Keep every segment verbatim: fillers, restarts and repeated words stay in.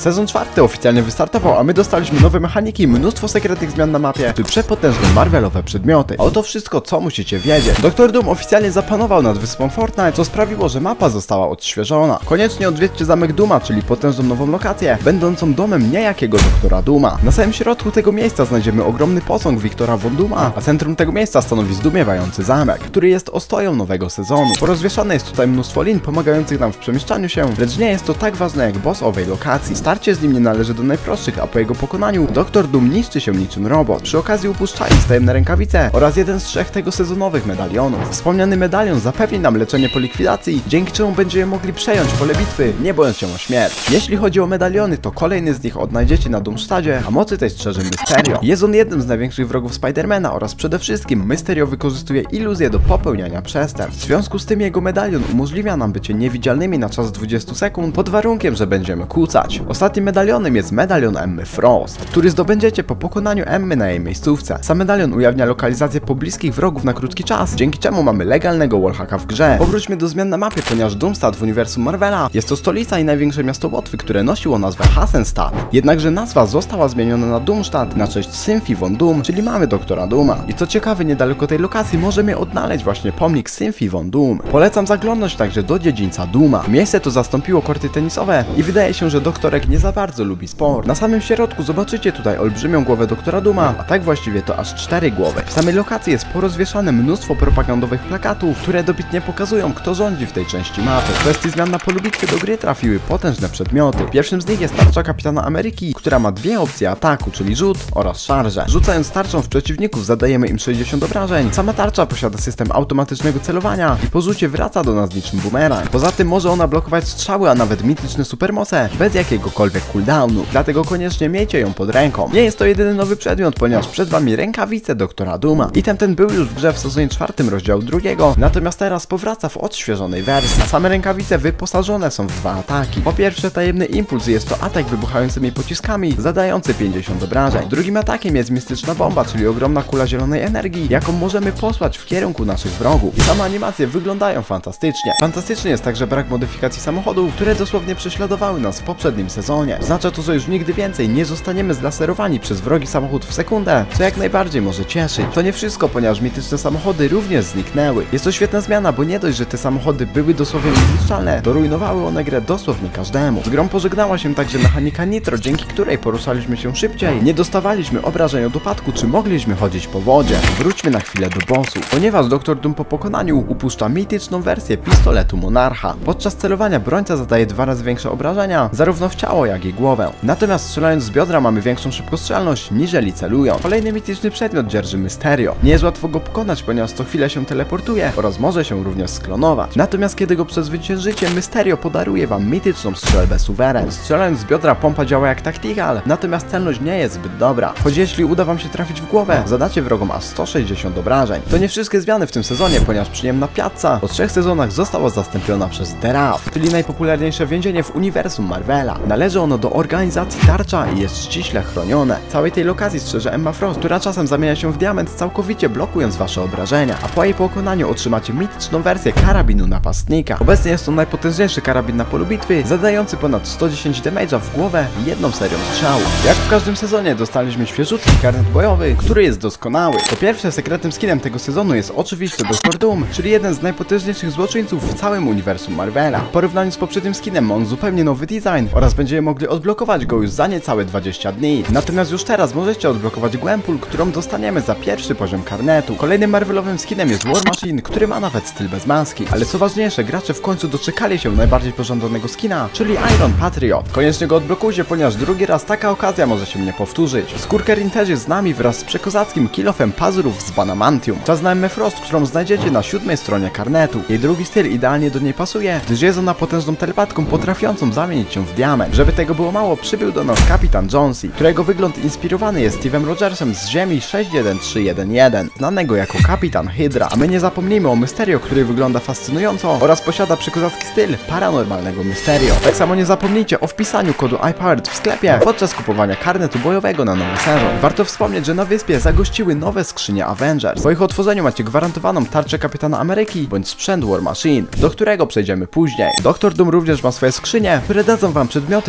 Sezon czwarty oficjalnie wystartował, a my dostaliśmy nowe mechaniki, mnóstwo sekretnych zmian na mapie, czy przepotężne Marvelowe przedmioty. A oto wszystko, co musicie wiedzieć. doktor Doom oficjalnie zapanował nad wyspą Fortnite, co sprawiło, że mapa została odświeżona. Koniecznie odwiedźcie zamek Dooma, czyli potężną nową lokację, będącą domem niejakiego doktora Dooma. Na samym środku tego miejsca znajdziemy ogromny posąg Wiktora von Dooma, a centrum tego miejsca stanowi zdumiewający zamek, który jest ostoją nowego sezonu. Porozwieszane jest tutaj mnóstwo lin pomagających nam w przemieszczaniu się, lecz nie jest to tak ważne jak boss owej lokacji. Starcie z nim nie należy do najprostszych, a po jego pokonaniu doktor Doom niszczy się niczym robot. Przy okazji upuszczając tajemne rękawice oraz jeden z trzech tego sezonowych medalionów. Wspomniany medalion zapewni nam leczenie po likwidacji, dzięki czemu będziemy mogli przejąć pole bitwy, nie bojąc się o śmierć. Jeśli chodzi o medaliony, to kolejny z nich odnajdziecie na Doomstadzie, a mocy tej strzeże Mysterio. Jest on jednym z największych wrogów Spidermana oraz przede wszystkim Mysterio wykorzystuje iluzję do popełniania przestępstw. W związku z tym jego medalion umożliwia nam bycie niewidzialnymi na czas dwudziestu sekund, pod warunkiem, że będziemy kucać. Ostatnim medalionem jest medalion Emmy Frost, który zdobędziecie po pokonaniu Emmy na jej miejscówce. Sam medalion ujawnia lokalizację pobliskich wrogów na krótki czas, dzięki czemu mamy legalnego wallhacka w grze. Powróćmy do zmian na mapie, ponieważ Doomstad w uniwersum Marvela jest to stolica i największe miasto Łotwy, które nosiło nazwę Hassenstadt. Jednakże nazwa została zmieniona na Doomstadt na cześć Symfy von Doom, czyli mamy doktora Dooma. I co ciekawe, niedaleko tej lokacji możemy odnaleźć właśnie pomnik Symfy von Doom. Polecam zaglądnąć także do dziedzińca Dooma. Miejsce to zastąpiło korty tenisowe i wydaje się, że doktorek nie za bardzo lubi sport. Na samym środku zobaczycie tutaj olbrzymią głowę doktora Dooma, a tak właściwie to aż cztery głowy. W samej lokacji jest porozwieszane mnóstwo propagandowych plakatów, które dobitnie pokazują, kto rządzi w tej części mapy. W kwestii zmian na polu bitwy do gry trafiły potężne przedmioty. Pierwszym z nich jest tarcza Kapitana Ameryki, która ma dwie opcje ataku, czyli rzut oraz szarżę. Rzucając tarczą w przeciwników zadajemy im sześćdziesiąt obrażeń. Sama tarcza posiada system automatycznego celowania i po rzucie wraca do nas niczym bumerang. Poza tym może ona blokować strzały, a nawet mityczne supermoce bez jakiegokolwiek cooldownu. Dlatego koniecznie miejcie ją pod ręką. Nie jest to jedyny nowy przedmiot, ponieważ przed wami rękawice doktora Dooma. Item ten był już w grze w sezonie czwartym rozdziału drugiego, natomiast teraz powraca w odświeżonej wersji. A same rękawice wyposażone są w dwa ataki. Po pierwsze tajemny impuls, jest to atak wybuchającymi pociskami, zadający pięćdziesiąt obrażeń. Drugim atakiem jest mistyczna bomba, czyli ogromna kula zielonej energii, jaką możemy posłać w kierunku naszych wrogów. I same animacje wyglądają fantastycznie. Fantastyczny jest także brak modyfikacji samochodów, które dosłownie prześladowały nas w poprzednim sezonie. Oznacza to, że już nigdy więcej nie zostaniemy zlaserowani przez wrogi samochód w sekundę, co jak najbardziej może cieszyć. To nie wszystko, ponieważ mityczne samochody również zniknęły. Jest to świetna zmiana, bo nie dość, że te samochody były dosłownie niezniszczalne, to rujnowały one grę dosłownie każdemu. Z grą pożegnała się także mechanika Nitro, dzięki której poruszaliśmy się szybciej, nie dostawaliśmy obrażeń od upadku, czy mogliśmy chodzić po wodzie. Wróćmy na chwilę do bossów, ponieważ doktor Doom po pokonaniu upuszcza mityczną wersję pistoletu Monarcha. Podczas celowania brońca zadaje dwa razy większe obrażenia, zarówno w ciało, jak i głowę. Natomiast strzelając z biodra mamy większą szybkostrzelność, niżeli celując. Kolejny mityczny przedmiot dzierży Mysterio. Nie jest łatwo go pokonać, ponieważ co chwilę się teleportuje oraz może się również sklonować. Natomiast kiedy go przezwyciężycie, Mysterio podaruje wam mityczną strzelbę Suweren. Strzelając z biodra pompa działa jak tactical, natomiast celność nie jest zbyt dobra. Choć jeśli uda wam się trafić w głowę, zadacie wrogom aż sto sześćdziesiąt obrażeń. To nie wszystkie zmiany w tym sezonie, ponieważ przyjemna piazza po trzech sezonach została zastąpiona przez The Raft, czyli najpopularniejsze więzienie w uniwersum Marvela. Należy ono do organizacji Tarcza i jest ściśle chronione. Całej tej lokacji strzeże Emma Frost, która czasem zamienia się w diament, całkowicie blokując wasze obrażenia, a po jej pokonaniu otrzymacie mityczną wersję karabinu napastnika. Obecnie jest to najpotężniejszy karabin na polu bitwy, zadający ponad sto dziesięć damage'a w głowę jedną serią strzałów. Jak w każdym sezonie dostaliśmy świeżutki karnet bojowy, który jest doskonały. Po pierwsze, sekretnym skinem tego sezonu jest oczywiście doktor Doom, czyli jeden z najpotężniejszych złoczyńców w całym uniwersum Marvela. W porównaniu z poprzednim skinem ma on zupełnie nowy design oraz będziemy mogli odblokować go już za niecałe dwadzieścia dni. Natomiast już teraz możecie odblokować Gwenpool, którą dostaniemy za pierwszy poziom karnetu. Kolejnym Marvelowym skinem jest War Machine, który ma nawet styl bez maski. Ale co ważniejsze, gracze w końcu doczekali się najbardziej pożądanego skina, czyli Iron Patriot. Koniecznie go odblokujcie, ponieważ drugi raz taka okazja może się nie powtórzyć. Skurkerin też jest z nami wraz z przekozackim kill-offem pazurów z Banamantium. Czas na Emmę Frost, którą znajdziecie na siódmej stronie karnetu. Jej drugi styl idealnie do niej pasuje, gdyż jest ona potężną telepatką potrafiącą zamienić się w diament. Żeby tego było mało, przybył do nas kapitan Jonesy, którego wygląd inspirowany jest Steve'em Rogersem z Ziemi sześć jeden trzy jeden jeden, znanego jako kapitan Hydra. A my nie zapomnijmy o Mysterio, który wygląda fascynująco oraz posiada przekozacki styl paranormalnego Mysterio. Tak samo nie zapomnijcie o wpisaniu kodu iPirate w sklepie podczas kupowania karnetu bojowego na nowy sezon. Warto wspomnieć, że na wyspie zagościły nowe skrzynie Avengers. Po ich otworzeniu macie gwarantowaną tarczę Kapitana Ameryki bądź sprzęt War Machine, do którego przejdziemy później. doktor Doom również ma swoje skrzynie, które dadzą wam przedmioty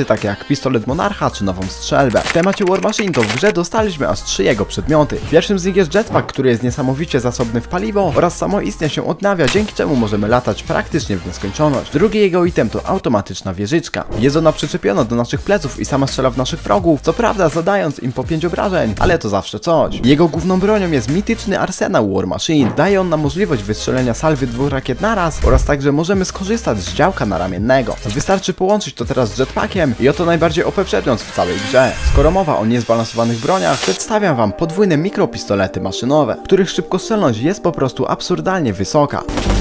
przedmioty takie jak pistolet Monarcha czy nową strzelbę. W temacie War Machine to w grze dostaliśmy aż trzy jego przedmioty. Pierwszym z nich jest jetpack, który jest niesamowicie zasobny w paliwo oraz samoistnie się odnawia, dzięki czemu możemy latać praktycznie w nieskończoność. Drugi jego item to automatyczna wieżyczka. Jest ona przyczepiona do naszych pleców i sama strzela w naszych wrogów, co prawda zadając im po pięć obrażeń, ale to zawsze coś. Jego główną bronią jest mityczny arsenał War Machine. Daje on nam możliwość wystrzelenia salwy dwóch rakiet naraz oraz także możemy skorzystać z działka naramiennego. Wystarczy połączyć to teraz z jetpackiem i oto najbardziej O P przedmiot w całej grze. Skoro mowa o niezbalansowanych broniach, przedstawiam wam podwójne mikropistolety maszynowe, których szybkostrzelność jest po prostu absurdalnie wysoka.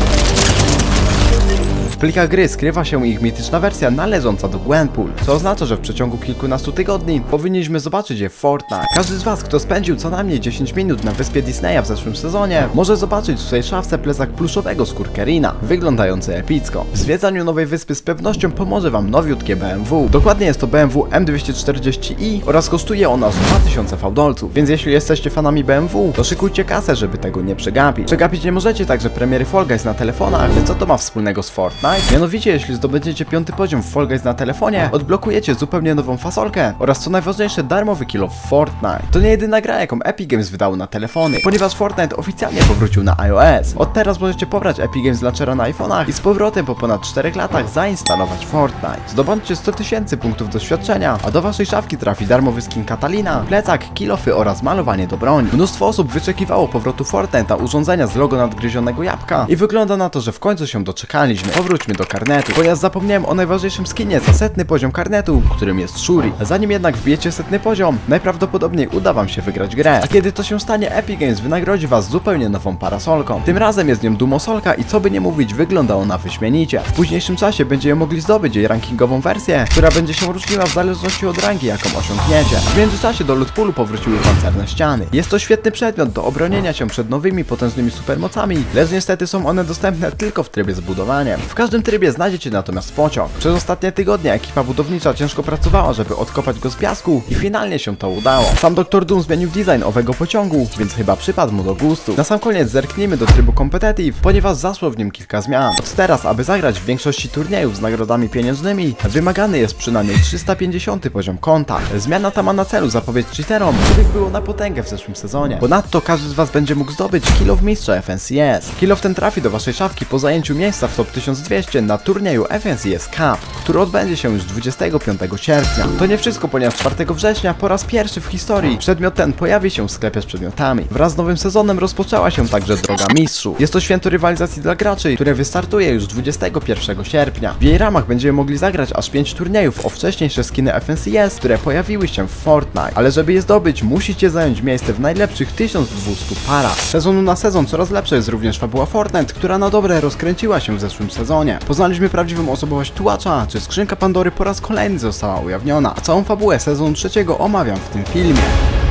W plikach gry skrywa się ich mityczna wersja należąca do Gwenpool, co oznacza, że w przeciągu kilkunastu tygodni powinniśmy zobaczyć je w Fortnite. Każdy z was, kto spędził co najmniej dziesięć minut na wyspie Disneya w zeszłym sezonie, może zobaczyć w swojej szafce plecak pluszowego Skurkerina, wyglądający epicko. W zwiedzaniu nowej wyspy z pewnością pomoże wam nowiutkie B M W. Dokładnie jest to B M W M dwieście czterdzieści i oraz kosztuje ona aż dwa tysiące fałdolców, więc jeśli jesteście fanami B M W, to szykujcie kasę, żeby tego nie przegapić. Przegapić nie możecie także premiery Fall Guys na telefonach, ale co to ma wspólnego z Fortnite? Mianowicie, jeśli zdobędziecie piąty poziom w Fall Guys na telefonie, odblokujecie zupełnie nową fasolkę oraz co najważniejsze darmowy kill w Fortnite. To nie jedyna gra, jaką Epic Games wydało na telefony, ponieważ Fortnite oficjalnie powrócił na iOS. Od teraz możecie pobrać Epic Games Launchera na iPhone'ach i z powrotem po ponad czterech latach zainstalować Fortnite. Zdobądźcie sto tysięcy punktów doświadczenia, a do waszej szafki trafi darmowy skin Katalina, plecak, kilofy oraz malowanie do broni. Mnóstwo osób wyczekiwało powrotu Fortnite na urządzenia z logo nadgryzionego jabłka i wygląda na to, że w końcu się doczekaliśmy. Powróćmy do karnetu, ponieważ zapomniałem o najważniejszym skinie za setny poziom karnetu, którym jest Shuri. Zanim jednak wbijecie setny poziom, najprawdopodobniej uda wam się wygrać grę, a kiedy to się stanie, Epic Games wynagrodzi was zupełnie nową parasolką. Tym razem jest nią Dumosolka i co by nie mówić, wygląda ona wyśmienicie. W późniejszym czasie będziecie mogli zdobyć jej rankingową wersję, która będzie się różniła w zależności od rangi, jaką osiągniecie. W międzyczasie do lootpoolu powróciły pancerne ściany. Jest to świetny przedmiot do obronienia się przed nowymi, potężnymi supermocami, lecz niestety są one dostępne tylko w trybie z budowaniem. W każdym trybie znajdziecie natomiast pociąg. Przez ostatnie tygodnie ekipa budownicza ciężko pracowała, żeby odkopać go z piasku i finalnie się to udało. Sam doktor Doom zmienił design owego pociągu, więc chyba przypadł mu do gustu. Na sam koniec zerknijmy do trybu competitive, ponieważ zaszło w nim kilka zmian. Od teraz, aby zagrać w większości turniejów z nagrodami pieniężnymi, wymagany jest przynajmniej trzysta pięćdziesiąty poziom konta. Zmiana ta ma na celu zapowiedź cheaterom, których było na potęgę w zeszłym sezonie. Ponadto każdy z was będzie mógł zdobyć Kill of Mistrza F N C S. Kill of ten trafi do waszej szafki po zajęciu miejsca w top tysiąc dwieście na turnieju F N C S Cup, który odbędzie się już dwudziestego piątego sierpnia. To nie wszystko, ponieważ czwartego września po raz pierwszy w historii przedmiot ten pojawi się w sklepie z przedmiotami. Wraz z nowym sezonem rozpoczęła się także Droga Mistrzów. Jest to święto rywalizacji dla graczy, które wystartuje już dwudziestego pierwszego sierpnia. W jej ramach będziemy mogli zagrać aż pięć turniejów o wcześniejsze skiny F N C S, które pojawiły się w Fortnite. Ale żeby je zdobyć, musicie zająć miejsce w najlepszych tysiąc dwieście parach. Z sezonu na sezon coraz lepsza jest również fabuła Fortnite, która na dobre rozkręciła się w zeszłym sezonie. Poznaliśmy prawdziwą osobowość tułacza, czy skrzynka Pandory po raz kolejny została ujawniona, a całą fabułę sezonu trzeciego omawiam w tym filmie.